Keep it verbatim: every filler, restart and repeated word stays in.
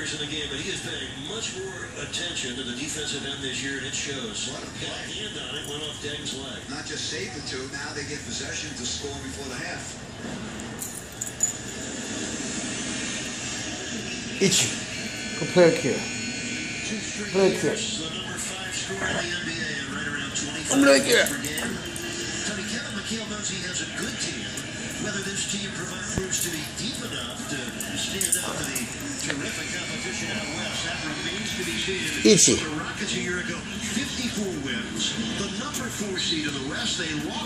players in the game, but he is paying much more attention to the defensive end this year, and it shows. What a Got a play. hand on it, went off Deggs' leg. Not just save the two, now they get possession to score before the half. Ichi, go play a kid. Play a kid. The number five scorer in the N B A and right around twenty-five I'm like, yeah. per game. Tony, Kevin McHale knows he has a good team. Whether this team proves to be deep enough to stand up to the terrific competition out west, that remains to be seen. Ichi. The Rockets a year ago, fifty-four wins. The number four seed in the West, they lost.